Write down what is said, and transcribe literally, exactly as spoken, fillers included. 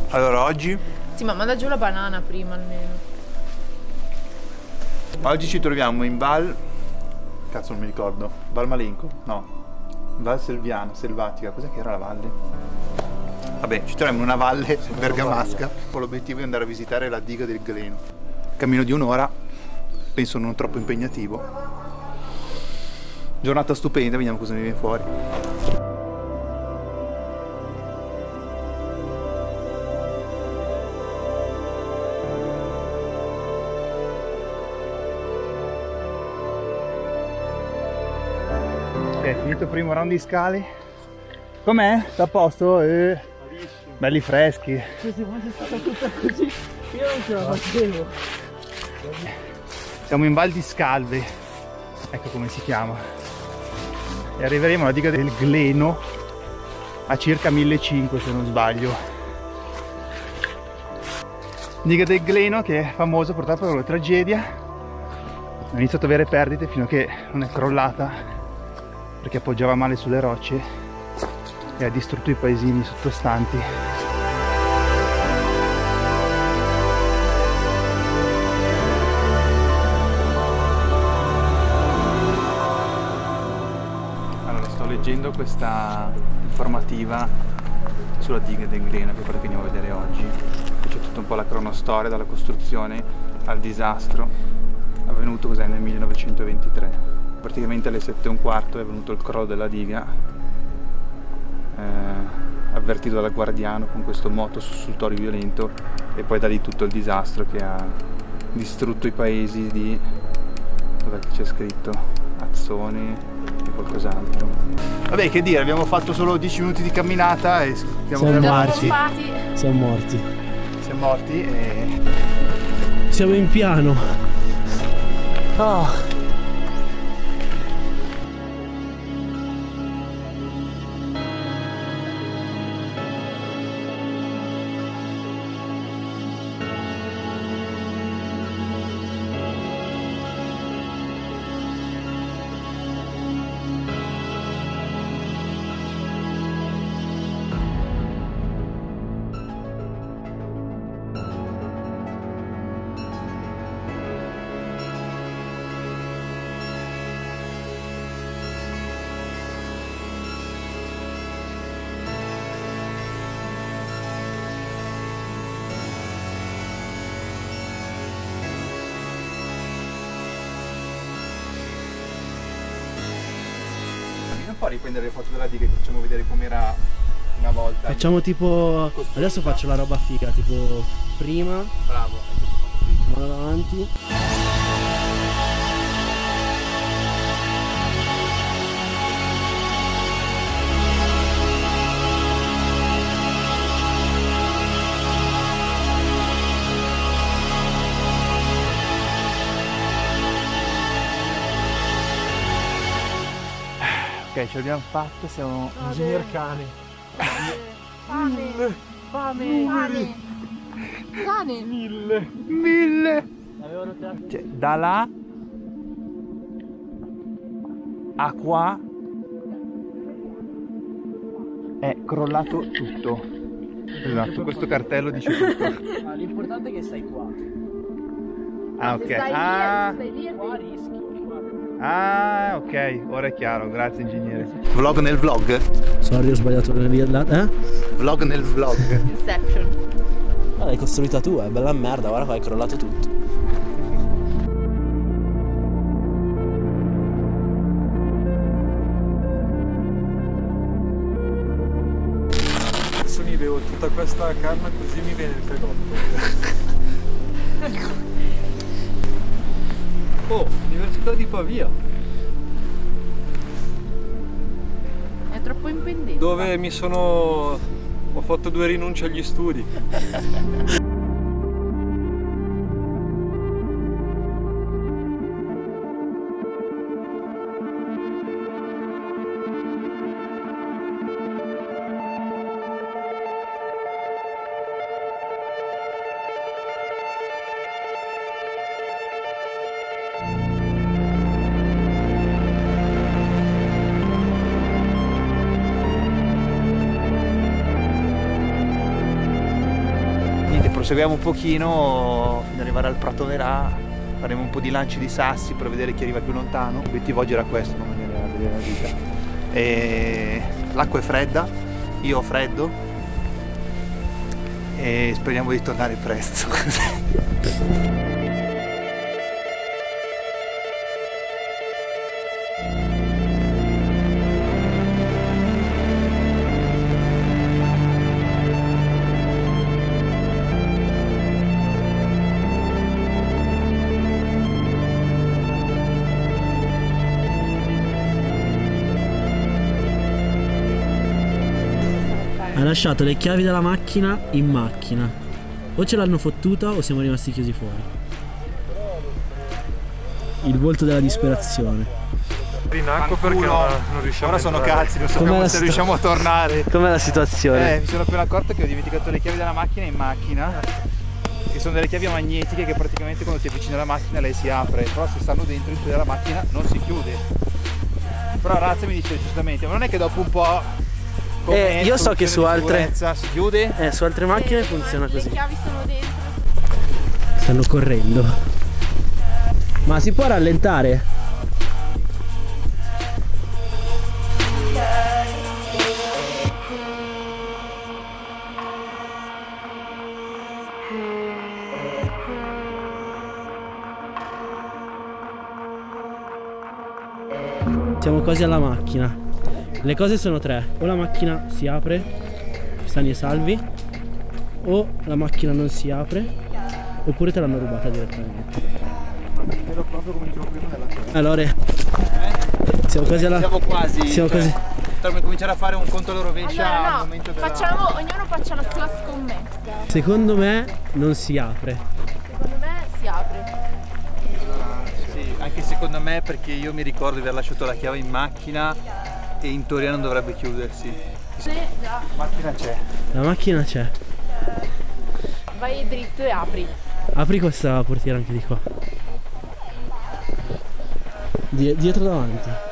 Allora oggi? Sì, ma manda giù la banana prima almeno. Oggi ci troviamo in Val... Cazzo non mi ricordo. Val Malenco? No. Val Selviana, Selvatica. Cos'è che era la valle? Vabbè, ci troviamo in una valle bergamasca con l'obiettivo di andare a visitare la diga del Gleno. Cammino di un'ora, penso non troppo impegnativo. Giornata stupenda, vediamo cosa ne viene fuori. Ok, finito il primo round di scali. Com'è? Sta a posto? Eh, belli freschi. Questa volta è stata tutta così, io non ce la facevo. Siamo in Val di Scalve, ecco come si chiama. E arriveremo alla diga del Gleno a circa millecinquecento se non sbaglio. Diga del Gleno che è famosa purtroppo per la tragedia. Ha iniziato ad avere perdite fino a che non è crollata perché appoggiava male sulle rocce e ha distrutto i paesini sottostanti. Allora, sto leggendo questa informativa sulla diga del Gleno, che è quella che andiamo a vedere oggi. C'è tutta un po' la cronostoria dalla costruzione al disastro avvenuto cos'è nel millenovecentoventitré. Praticamente alle sette e un quarto è venuto il crollo della diga, eh, avvertito dal guardiano con questo moto sussultorio violento, e poi da lì tutto il disastro che ha distrutto i paesi di, dov'è che c'è scritto, Azzone e qualcos'altro. Vabbè, che dire, abbiamo fatto solo dieci minuti di camminata e stiamo Siamo fermarci. Siamo morti. Siamo morti e... Siamo in piano. Oh. Non può riprendere le foto della diga che facciamo vedere com'era una volta. Facciamo tipo... Adesso faccio la roba figa, tipo prima. Bravo. Mano davanti. Ok, ce l'abbiamo fatta, siamo Ingegner cane. Fame! Fame! Fame! Cane! mille, mille. Cioè, da là a qua è crollato tutto. Esatto, questo cartello dice tutto. Ma l'importante è che stai qua. Ah, ok. Stai Ah, lì, stai lì. Qua rischi. ah, ok, ora è chiaro, grazie ingegnere. Vlog nel vlog? Sorry, ho sbagliato nel eh? Vlog nel vlog. Inception. Ma l'hai costruita tu, è bella merda, guarda qua è crollato tutto. Adesso mi bevo tutta questa canna così mi viene il fredotto. Oh, Università di Pavia, È troppo impendente. dove mi sono... ho fatto due rinunce agli studi. proseguiamo un pochino fino ad arrivare al Prato Verà, faremo un po' di lanci di sassi per vedere chi arriva più lontano. L'obiettivo oggi era questo, non venire a vedere la vita. E l'acqua è fredda, io ho freddo e speriamo di tornare presto. Ha lasciato le chiavi della macchina in macchina. O ce l'hanno fottuta o siamo rimasti chiusi fuori. Il volto della disperazione. In acqua perché non, non riusciamo Ora a sono entrare. cazzi, non sappiamo se situ- riusciamo a tornare. Com'è la situazione? Eh, mi sono appena accorto che ho dimenticato le chiavi della macchina in macchina. Che sono delle chiavi magnetiche che praticamente quando ti avvicini alla macchina lei si apre. Però se stanno dentro il della macchina non si chiude. Però Razza mi dice giustamente, ma non è che dopo un po'. Eh, io so che su altre si chiude? Eh, su altre macchine funziona così. Le chiavi sono dentro. Stanno correndo. Ma si può rallentare? Siamo quasi alla macchina. Le cose sono tre: o la macchina si apre sani e salvi, o la macchina non si apre, oppure te l'hanno rubata direttamente. Spero proprio come dicevo prima nella cosa. Allora, Eh? siamo quasi alla... Siamo quasi. Siamo cioè, quasi... Potremmo cominciare a fare un conto alla rovescia Allora al no, momento della... facciamo, ognuno faccia la sua scommessa. Secondo me non si apre. Secondo me si apre. Sì, anche secondo me, perché io mi ricordo di aver lasciato la chiave in macchina e in teoria non dovrebbe chiudersi. Sì, già. La macchina c'è. La macchina c'è. Vai dritto e apri. Apri questa portiera anche di qua. Die- dietro davanti.